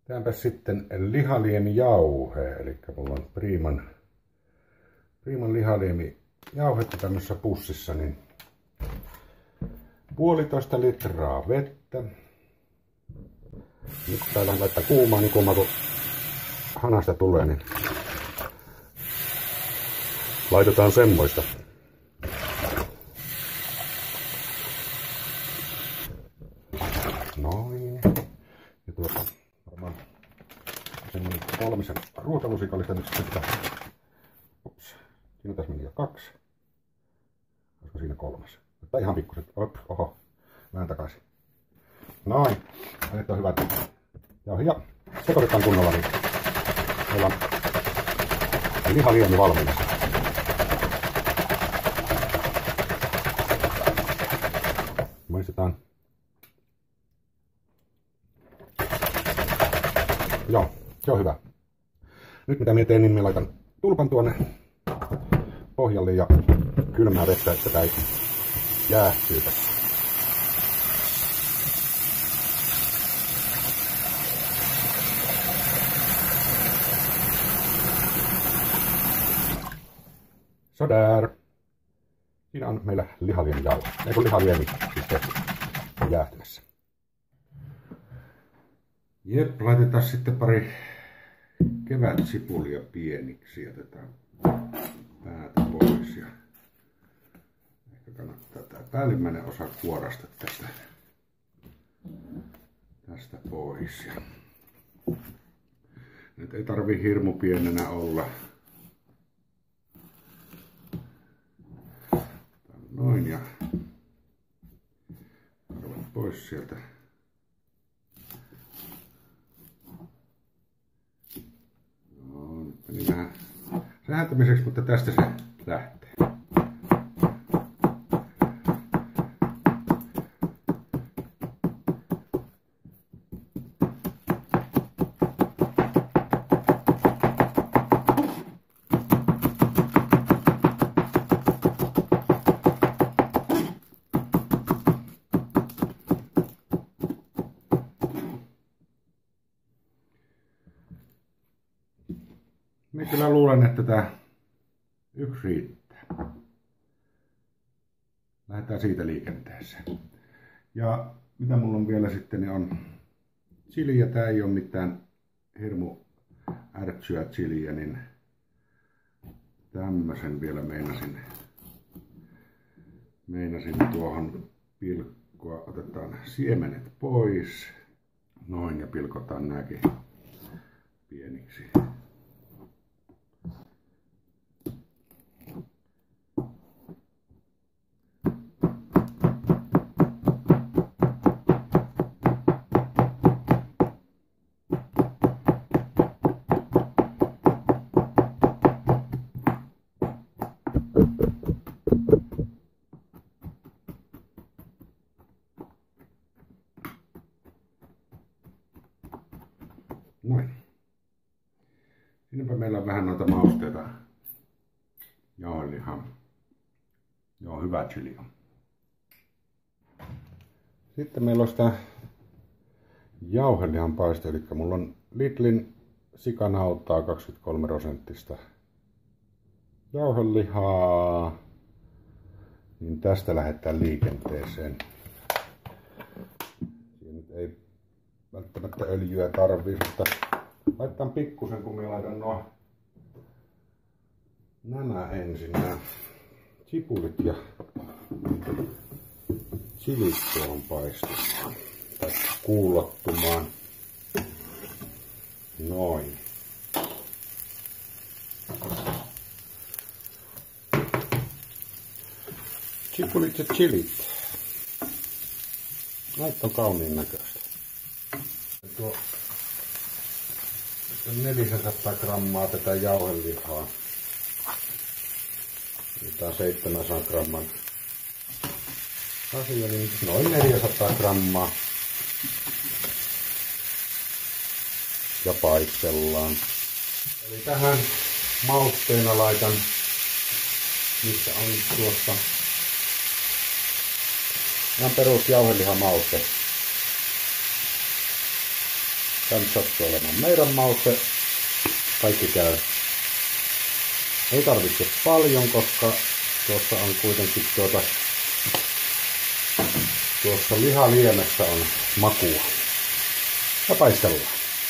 Tehdäänpä sitten lihaliemijauhe, eli mulla on Priiman lihaliemijauhetta tämmöisessä pussissa, niin 1,5 litraa vettä. Nyt täällä laittaa kuumaa, niin kuumaa kun hanasta tulee, niin laitetaan semmoista. Noin. Ja varmaan semmoinen 3 ruokalusikallista nyt sitten. Ups. Siinä tässä meni jo 2. Olisiko siinä 3? Tai ihan pikkuset. Oho. Vähän takaisin. Noin. Nyt on hyvät. Ja sekoitetaan kunnolla, niin meillä on lihaliemi valmiina. Maistetaan. Joo, se on hyvä. Nyt mitä minä teen, niin minä laitan tulpan tuonne pohjalle ja kylmää vettä, että tämä ei jäähtyy tässä. Sådär. Siinä on meillä lihaliemi jauhe. Eikö lihaliemi sitten jäähtymässä. Jep, laitetaan sitten pari kevätsipulia pieniksi. Jätetään päätä pois. Ja ehkä kannattaa tämä päällimmäinen osa kuorasta tästä pois. Ja nyt ei tarvi hirmu pienenä olla. Noin ja arvat pois sieltä. No, nyt meni vähän sääntämiseksi, mutta tästä se lähtee. Minä kyllä luulen, että tämä 1 riittää. Lähdetään siitä liikenteeseen. Ja mitä mulla on vielä sitten, niin on chiliä. Tää ei ole mitään hirmu ärtsyä chiliä, niin tämmösen vielä meinasin tuohon pilkkoa. Otetaan siemenet pois. Noin, ja pilkotaan nääkin pieniksi. Noin. Siinäpä meillä on vähän noita mausteita. Jauhelihaa. Joo, hyvä chili on. Sitten meillä on sitä jauhelihan paiste, eli mulla on Lidlin sikanautaa 23% jauhelihaa. Niin tästä lähdetään liikenteeseen. Siinä nyt ei välttämättä öljyä tarvii, mutta laitan pikkusen, kun minä laitan nämä ensin, nämä sipulit ja chilit tuohon paistumaan tai kuulottumaan. Noin. Sipulit ja chilit. Näitä on kauniin näköistä. Tuo 400 grammaa tätä jauhelihaa. Tämä on 700 gramman asia, niin noin 400 grammaa. Ja paistellaan. Eli tähän mausteena laitan, missä on tuossa ihan perus jauhelihamauste. Tämä sattuu olemaan meidän mauste. Kaikki käy. Ei tarvitse paljon, koska tuossa on kuitenkin tuossa lihaliemessä on makua. Ja paistellaan.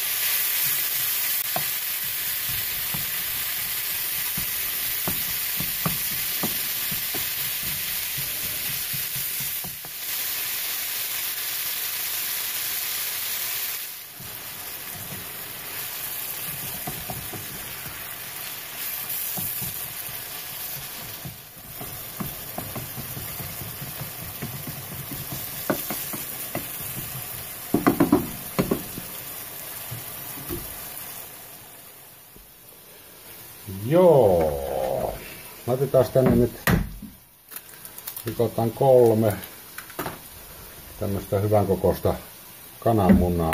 Joo. Laitetaan tänne nyt, rikotaan 3 tämmöistä hyvän kokoista kananmunaa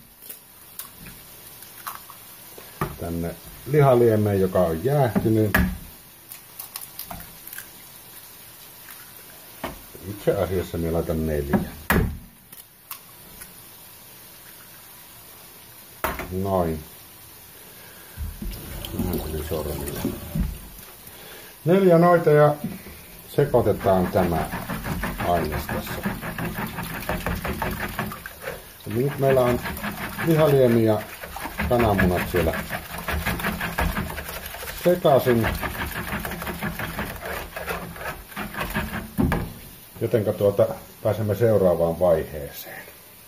tänne lihaliemeen, joka on jäähtynyt. Itse asiassa minä laitan 4. Noin. 4 noita ja sekoitetaan tämä aines tässä. Ja nyt meillä on lihaliemi ja kananmunat siellä sekaisin. Jotenka pääsemme seuraavaan vaiheeseen.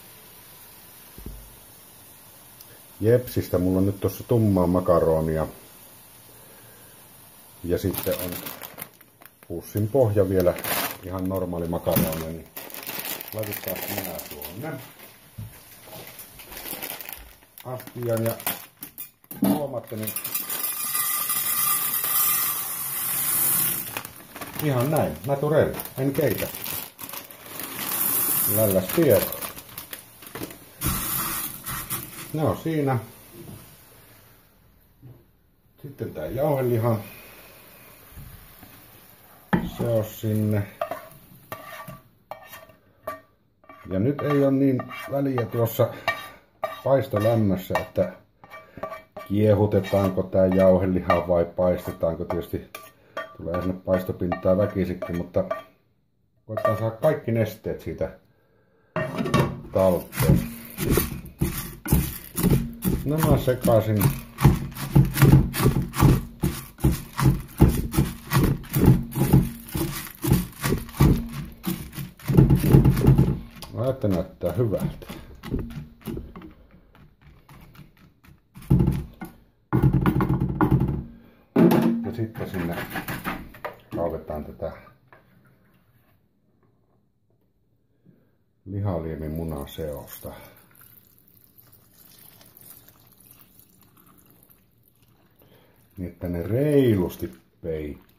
Jepsistä mulla on nyt tuossa tummaa makaronia. Ja sitten on pussin pohja vielä ihan normaali makaronia, niin laitetaan nämä tuonne astiaan ja huomaatte, niin ihan näin, naturel, en keitä. Lälläs tieto. No siinä. Sitten tää jauheliha. Se on sinne. Ja nyt ei ole niin väliä tuossa paistolämmössä, että kiehutetaanko tää jauheliha vai paistetaanko. Tietysti tulee sinne paistopintaa väkisikin, mutta koetaan saada kaikki nesteet siitä talteen. Nämä sekaisin. Että näyttää hyvältä. Ja sitten sinne kaudetaan tätä lihaliemin munaseosta. Niin että ne reilusti peittyy.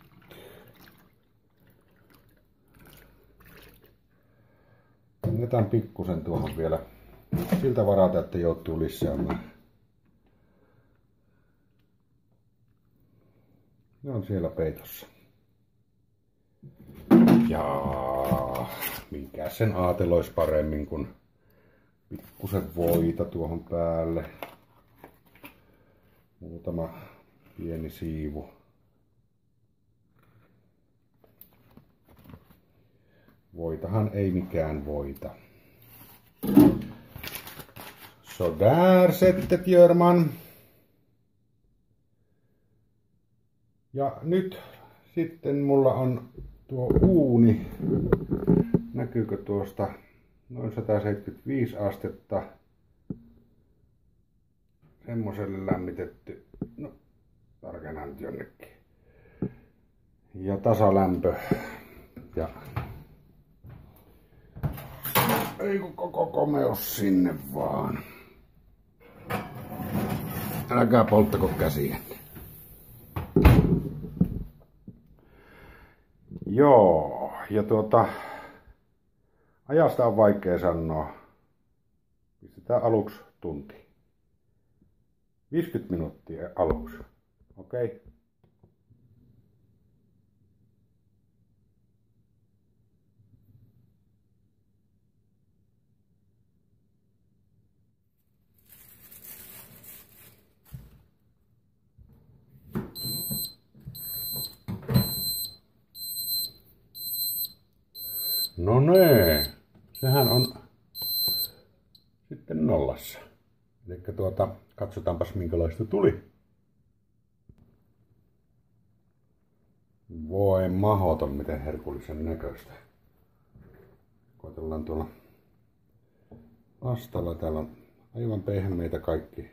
Jätän pikkusen tuohon vielä siltä varalta, että joutuu lisäämään. Ne on siellä peitossa. Ja mikä sen aatelois paremmin kuin pikkusen voita tuohon päälle. Muutama pieni siivu. Voitahan ei mikään voita. Så där sättet gör man. Ja nyt sitten mulla on tuo uuni. Näkyykö tuosta noin 175 astetta. Semmoselle lämmitetty. No, tarkennan nyt jonnekin. Ja tasalämpö. Ja ei kun koko komeus sinne vaan. Älkää polttako käsiä. Joo, ja ajasta on vaikea sanoa. Pistetään aluksi tunti. 50 minuuttia aluksi. Okei. Okay. No nee, sehän on sitten nollassa. Eli katsotaanpas minkälaista tuli. Voi mahoton, miten herkullisen näköistä. Koitellaan tuolla vastalla. Täällä on aivan pehmeitä kaikki.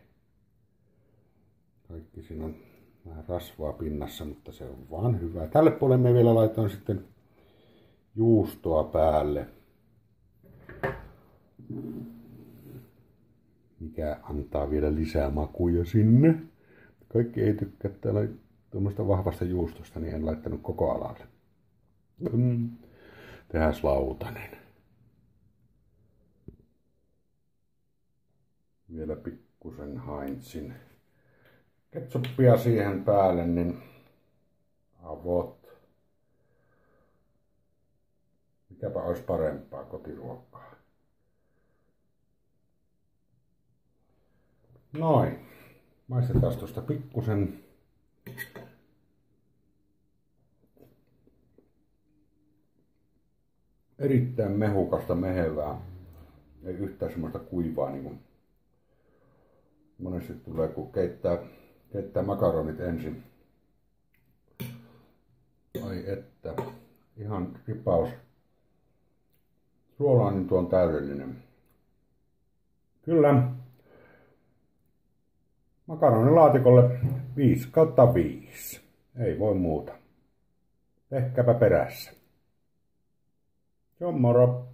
Kaikki siinä on vähän rasvaa pinnassa, mutta se on vaan hyvä. Tälle puolelle me vielä laitoin sitten juustoa päälle. Mikä antaa vielä lisää makuja sinne. Kaikki ei tykkää täällä tuommoista vahvasta juustosta, niin en laittanut koko alalle. Tehdään lautanen. Vielä pikkusen Heinzin ketsuppia siihen päälle, niin avot. Mikäpä olisi parempaa kotiruokkaa. Noin. Maistetaan tuosta pikkusen. Erittäin mehukasta, mehevää. Ei yhtään semmoista kuivaa niin kuin monesti tulee, kun keittää makaronit ensin. Ai että. Ihan ripaus. Suolaa, niin tuo on täydellinen. Kyllä. Makaronilaatikolle 5/5. Ei voi muuta. Tehkääpä perässä. Se on moro.